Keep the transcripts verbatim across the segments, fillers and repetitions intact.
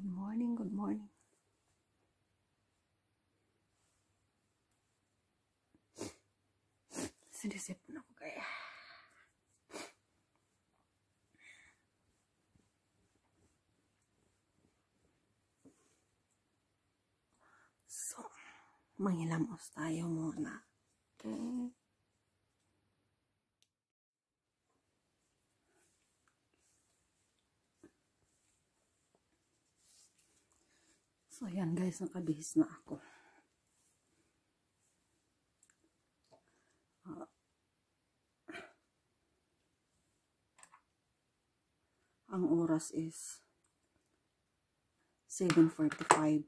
Good morning, good morning. Sinisip na ako kaya. So, manghilamos tayo muna. Okay. So, yan guys, nakabihis na ako. Uh, ang oras is seven forty-five.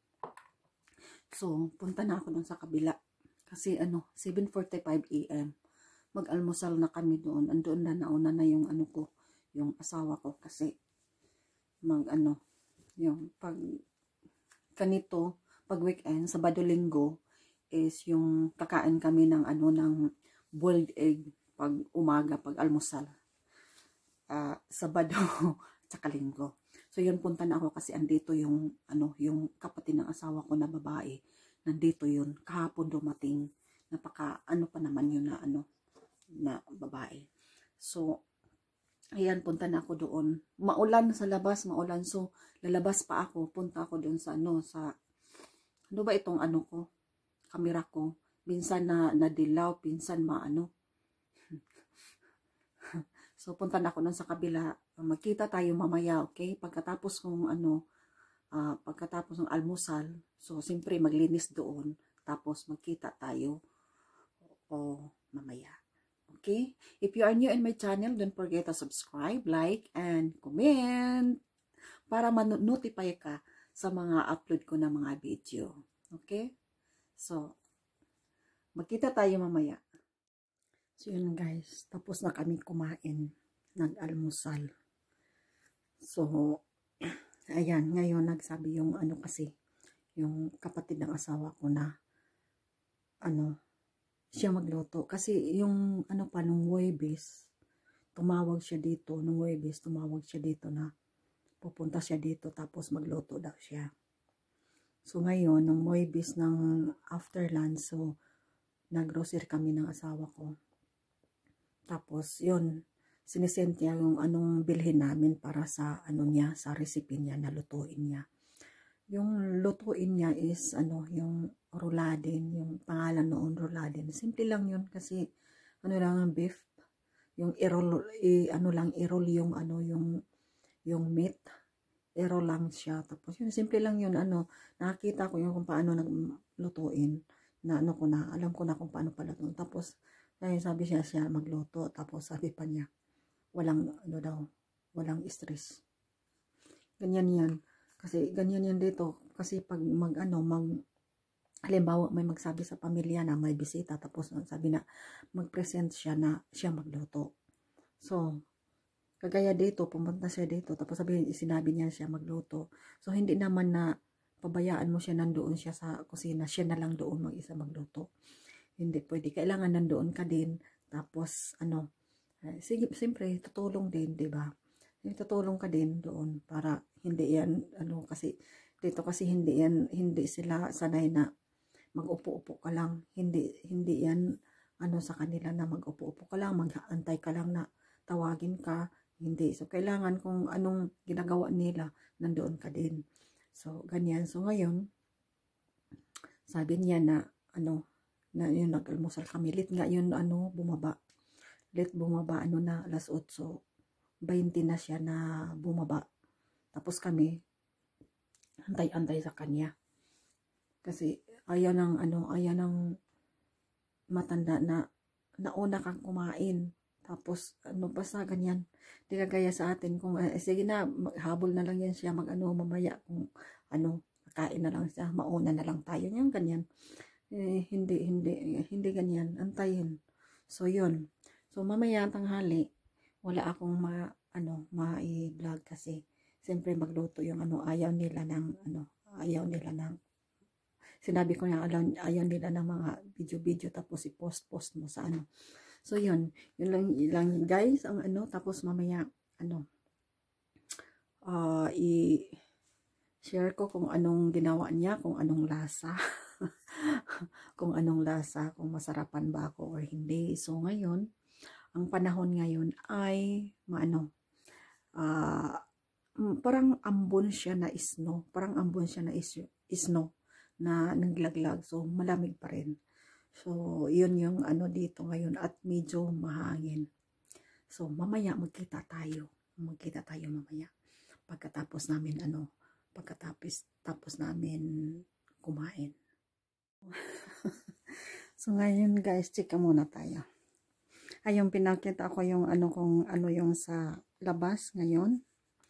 So, punta na ako dun sa kabila. Kasi ano, seven forty-five a m Mag-almusal na kami doon. Andoon na nauna na yung ano ko, yung asawa ko. Kasi, mag ano, yung pag kanito, pag weekend, Sabado Linggo, is yung kakain kami ng ano, ng boiled egg pag umaga, pag almusal. Uh, Sabado, tsaka Linggo. So yun, punta na ako kasi andito yung ano, yung kapatid ng asawa ko na babae. Nandito yun, kahapon dumating. Napaka ano pa naman yun na ano, na babae. So ayan, punta na ako doon. Maulan sa labas, maulan. So, lalabas pa ako. Punta ako doon sa ano, sa, ano ba itong ano ko? Kamera ko. Minsan na nadilaw, pinsan maano. So, punta na ako doon sa kabila. Magkita tayo mamaya, okay? Pagkatapos kong ano, uh, pagkatapos ng almusal, so, siyempre maglinis doon. Tapos, magkita tayo. O, mamaya. Okay? If you are new in my channel, don't forget to subscribe, like, and comment para ma-notify ka sa mga upload ko na mga video. Okay? So, magkita tayo mamaya. So, yun guys. Tapos na kami kumain. Nag-almusal. So, ayan. Ngayon, nagsabi yung ano kasi, yung kapatid ng asawa ko na ano, siya magluto. Kasi yung ano pa, nung Huwebes, tumawag siya dito. Nung Huwebes, tumawag siya dito na pupunta siya dito tapos magluto daw siya. So ngayon, nung Huwebes ng after lunch, so nag-grocery kami ng asawa ko. Tapos yun, sinisend niya yung anong bilhin namin para sa ano niya, sa recipe niya na lutuin niya. Yung lutuin niya is ano, yung roladin, yung pangalan noon roladin. Simple lang yun kasi ano lang ang beef, yung i-roll, i, ano lang i-roll yung ano yung yung meat, i-roll lang siya. Tapos yun simple lang yun, ano, nakita ko yung kung paano naglutuin, na ano ko na, alam ko na kung paano pala lutuin. Tapos ayun, sabi siya siya magluto, tapos sabi pa niya walang ano daw, walang stress. Ganyan yan. Kasi ganyan yan dito. Kasi pag mag ano, mag, halimbawa may magsabi sa pamilya na may bisita, tapos sabi na mag-present siya na siya magluto. So, kagaya dito, pumunta siya dito, tapos sabi, sinabi niya siya magluto. So, hindi naman na pabayaan mo siya, nandoon siya sa kusina, siya na lang doon mag-isa magluto. Hindi pwede. Kailangan nandoon ka din, tapos ano, eh, sige, siyempre, tutulong din, di ba? Tutulong ka din doon para hindi yan ano, kasi dito kasi hindi yan, hindi sila sanay na mag-upo-upo ka lang, hindi hindi yan ano sa kanila na mag-upo-upo ka lang, mag-aantay ka lang na tawagin ka, hindi. So kailangan kung anong ginagawa nila, nandoon ka din. So ganyan. So ngayon sabi niya na ano, na yun, nag-almusal kami, lit nga yun ano, bumaba lit bumaba ano na alas otso twenty na siya na bumaba. Tapos kami, antay-antay sa kanya. Kasi, ayaw ng, ano, ayaw ng matanda na, nauna kang kumain. Tapos, ano, basta ganyan. Di kagaya sa atin, kung, eh, sige na, habol na lang yan siya, mag-ano, mamaya, kung, ano, kain na lang siya, mauna na lang tayo. Yung ganyan. Eh, hindi, hindi, hindi ganyan. Antayin. So, yun. So, mamaya, tanghali, wala akong ma, ano, ma-i-vlog kasi siyempre magluto yung ano, ayaw nila ng, ano, ayaw nila ng, sinabi ko na, ayaw, ayaw nila ng mga video-video tapos i-post-post mo sa ano. So, yun, yun lang, yun lang guys, ang ano, tapos mamaya, ano, uh, i, share ko kung anong ginawa niya, kung anong lasa. Kung anong lasa, kung masarapan ba ako or hindi. So ngayon, ang panahon ngayon ay maano, uh, parang ambon siya na isno. Parang ambon siya na is, isno na naglaglag. So malamig pa rin. So yun yung ano dito ngayon at medyo mahangin. So mamaya magkita tayo. Magkita tayo mamaya. Pagkatapos namin ano, pagkatapos tapos namin kumain. So ngayon guys, chika muna tayo. Ayun, pinakita ko yung ano kung ano yung sa labas ngayon.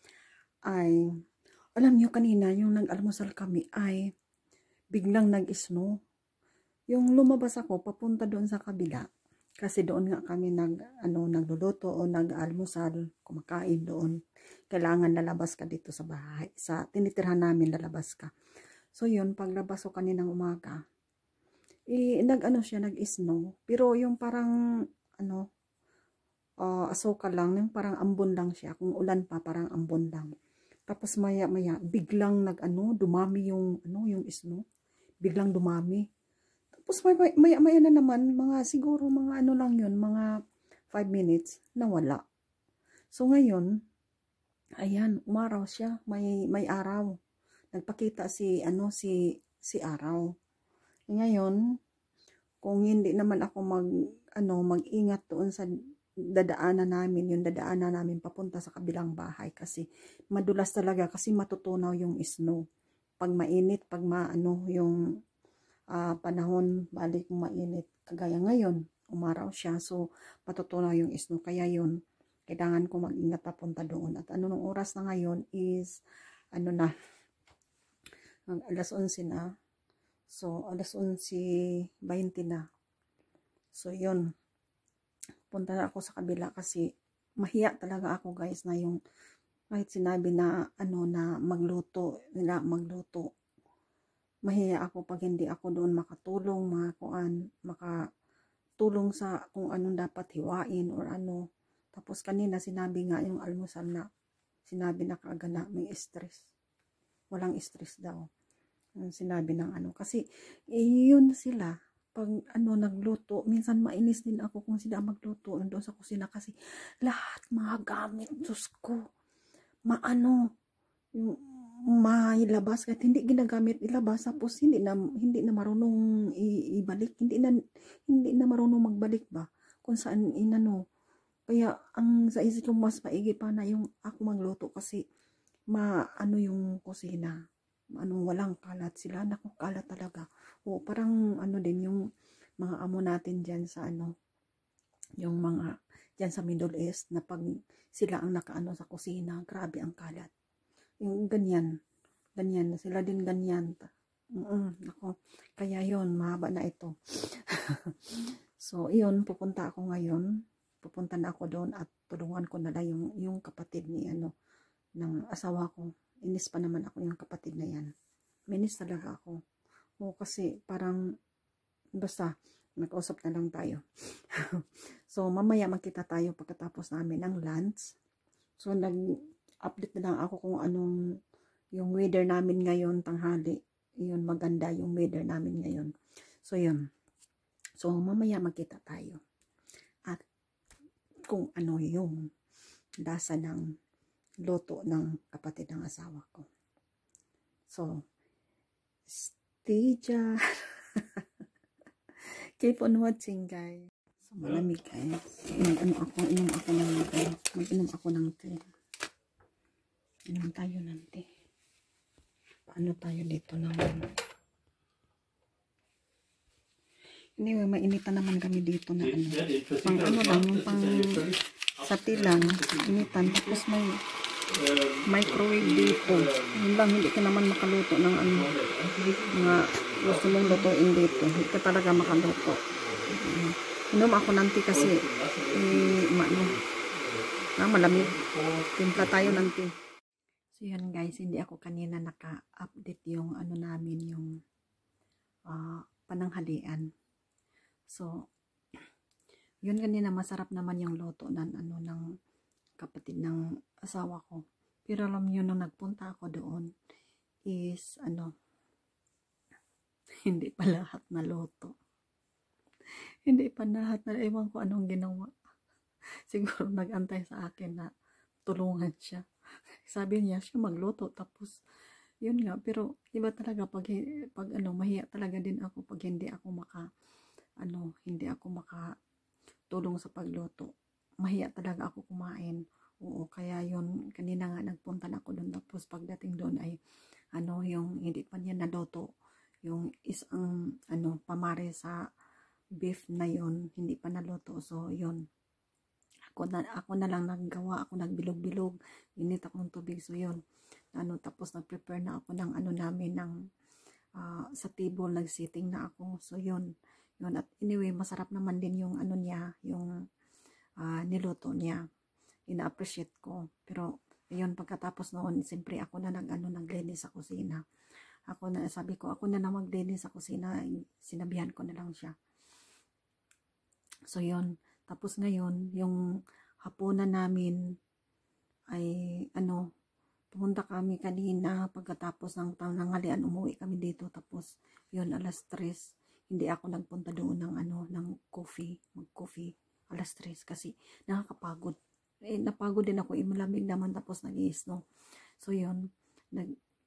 Ay, alam nyo kanina, yung nag-almusal kami ay biglang nag-snow. Yung lumabas ako, papunta doon sa kabila. Kasi doon nga kami nag, ano, nagluluto o nag-almusal, kumakain doon. Kailangan lalabas ka dito sa bahay. Sa tinitirhan namin, lalabas ka. So yun, paglabas ko kaninang umaga, eh, nag-ano siya, nag-snow. Pero yung parang, ano, uh, asoka lang, yung parang ambon lang siya. Kung ulan pa, parang ambon lang. Tapos maya-maya, biglang nag-ano, dumami yung, ano, yung snow. Biglang dumami. Tapos maya-maya na naman, mga siguro, mga ano lang yun, mga five minutes, nawala. So ngayon, ayan, umaraw siya, may, may araw. Nagpakita si, ano, si, si araw. Ngayon, kung hindi naman ako mag, ano, mag-ingat doon sa dadaanan namin, yung dadaanan namin papunta sa kabilang bahay kasi madulas talaga kasi matutunaw yung snow. Pag mainit, pag maano yung uh, panahon, balik mainit. Kagaya ngayon, umaraw siya, so matutunaw yung snow. Kaya yun, kailangan ko mag-ingat papunta doon. At ano nung oras na ngayon is, ano na, alas onse na. So, alas onse twenty na. So, yun. Punta na ako sa kabila kasi mahiya talaga ako guys na yung kahit sinabi na ano na magluto, nila magluto. Mahiya ako pag hindi ako doon makatulong, mga kuan, makatulong sa kung anong dapat hiwain or ano. Tapos kanina sinabi nga yung almusal na, sinabi na kaagad na may stress. Walang stress daw. Sinabi ng ano kasi eh, yun sila pag ano nagluto minsan mainis din ako kung sila magluto nandoon sa kusina kasi lahat mga gamit Diyos ko maano yung mailabas kahit hindi ginagamit ilabas tapos hindi na hindi na marunong ibalik hindi na hindi na marunong magbalik ba kung saan inano kaya ang sa isip ko mas maigi pa na yung ako magluto kasi maano yung kusina anong walang kalat sila, naku kalat talaga. O parang ano din yung mga amo natin diyan sa ano, yung mga diyan sa Middle East na pag sila ang nakaano sa kusina, grabe ang kalat. Yung ganyan, ganyan sila din ganyan. Mm, ako, kaya yon mahaba na ito. So, iyon pupunta ako ngayon. Pupunta na ako doon at tulungan ko na lang yung yung kapatid ni ano ng asawa ko. Inis pa naman ako yung kapatid na yan. Minis talaga ako. O kasi parang basta nag-usap na lang tayo. So mamaya magkita tayo pagkatapos namin ng lunch. So nag-update na lang ako kung anong yung weather namin ngayon tanghali. Yun maganda yung weather namin ngayon. So yun. So mamaya magkita tayo. At kung ano yung lasa ng luto ng kapatid ng asawa ko. So, stay dyan. Keep on watching, guys. So, malamig, guys. Mag-ano ako, inom ako ng tea. Mag-inom ako ng tea. Inom tayo ng tea. Paano tayo dito naman? Anyway, mainitan naman kami dito na ano. Pang ano lang, yung pang sa tilang, initan. Tapos may microwave dito. Yun lang, hindi ka naman makaluto ng ano, mga gusto mong lutuin dito. Hindi ka talaga makaluto. Inom ako ng tea kasi eh, ano, ah, malamig. Timpla tayo ng tea. So yan guys, hindi ako kanina naka-update yung ano namin, yung uh, pananghalian. So, yun kanina masarap naman yung luto ng ano ng kapatid ng asawa ko. Pero alam niyo nung nagpunta ako doon is ano, hindi pa lahat na loto. Hindi pa lahat na, ewan ko anong ginawa. Siguro nag-antay sa akin na tulungan siya. Sabi niya siya magluto, tapos yun nga, pero iba talaga pag, pag ano, mahiya talaga din ako pag hindi ako maka, ano, hindi ako maka tulong sa pagluto. Mahiya talaga ako kumain. Oo, kaya yun, kanina nga nagpunta na ako doon, tapos pagdating doon ay, ano, yung hindi pa niya naluto, yung isang, ano, pamare sa beef na yun, hindi pa naluto. So, yun. Ako na, ako na lang naggawa, ako nagbilog-bilog, init ako ng tubig. So, yun. Ano, tapos nag-prepare na ako ng ano namin, ng, uh, sa table, nag-sitting na ako. So, yun. Yun. At anyway, masarap naman din yung ano niya, yung uh, niluto niya. Ina-appreciate ko. Pero, yun, pagkatapos noon, siyempre ako na nag, ano, naglinis sa kusina. Ako na, sabi ko, ako na na maglinis sa kusina, sinabihan ko na lang siya. So, yun. Tapos ngayon, yung hapunan namin ay, ano, pumunta kami kanina, pagkatapos ng tanghalian, umuwi kami dito. Tapos, yun, alas tres. Hindi ako nagpunta doon ng, ano, ng coffee, mag-coffee, alas tres, kasi nakakapagod. Eh, napagod din ako, imalamig naman, tapos nag-i-snow. So, yun, nag,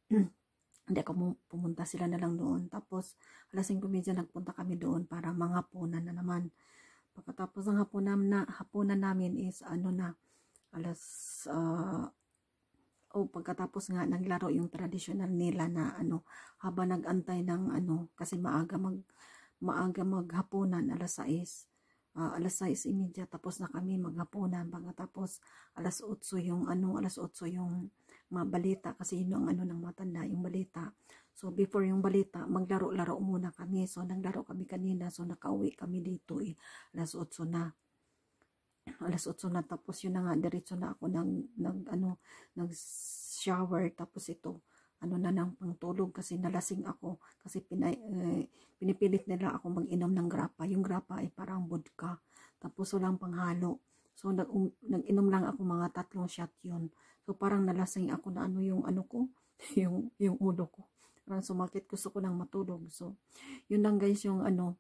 hindi ako pumunta, sila na lang doon. Tapos, alas singko nagpunta kami doon para manghapunan na naman. Pagkatapos ng hapunan, na, hapunan namin is ano na, alas, uh, oh, pagkatapos nga naglaro yung traditional nila na ano, habang nag-antay ng ano, kasi maaga mag, maaga maghapunan, alas sais, uh, alas sais imidya, tapos na kami maghapunan. Pagkatapos, alas otso yung ano, alas otso yung mga balita, kasi yun ang ano ng matanda, yung balita. So, before yung balita, maglaro-laro muna kami. So, naglaro kami kanina. So, nakauwi kami dito eh. alas otso na. alas otso na. Tapos, yun na nga, diretso na ako ng, ng ano, nag-shower. Tapos, ito, ano na nang pangtulog kasi nalasing ako. Kasi pinay, eh, pinipilit nila ako mag-inom ng grappa. Yung grappa ay parang vodka. Tapos, walang panghalo. So, nag, um, nag-inom lang ako mga tatlong shot yun. So, parang nalasing ako na ano yung ano ko, yung, yung ulo ko. Parang sumakit, gusto ko nang matulog. So, yun lang guys yung ano,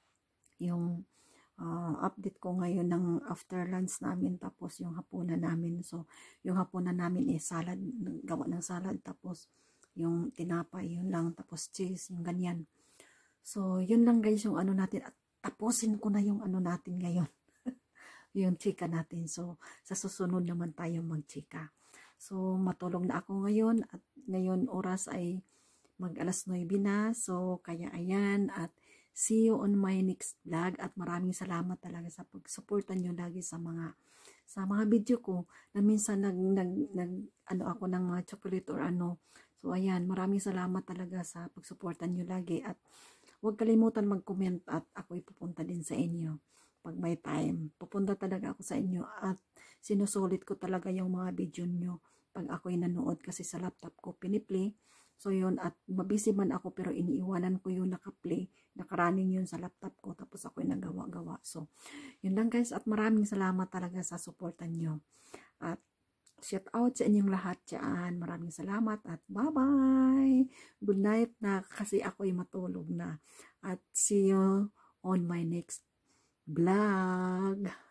yung uh, update ko ngayon ng after lunch namin, tapos yung hapunan namin. So, yung hapunan namin is salad, gawa ng salad, tapos yung tinapay, yun lang, tapos cheese, yung ganyan. So, yun lang guys yung ano natin. At tapusin ko na yung ano natin ngayon. Yung chika natin. So, sa susunod naman tayo magchika. So, matulog na ako ngayon. At ngayon oras ay mag alas nuwebe na. So, kaya ayan. At see you on my next vlog. At maraming salamat talaga sa pag-suportan nyo lagi sa mga sa mga video ko. Na minsan nag, nag, nag ano ako ng mga chocolate or ano. So, ayan. Maraming salamat talaga sa pag-suportan nyo lagi. At huwag kalimutan mag-comment at ako'y pupunta din sa inyo. Pag may time, pupunta talaga ako sa inyo at sinusulit ko talaga yung mga video nyo pag ako'y nanood kasi sa laptop ko piniplay. So yun, at mabisi man ako pero iniiwanan ko yung nakaplay, nakarunning yun sa laptop ko tapos ako'y nagawa-gawa. So yun lang guys, at maraming salamat talaga sa supportan nyo. At shout out sa inyong lahat dyan. Maraming salamat at bye-bye! Good night na kasi ako'y matulog na. At see you on my next vlog.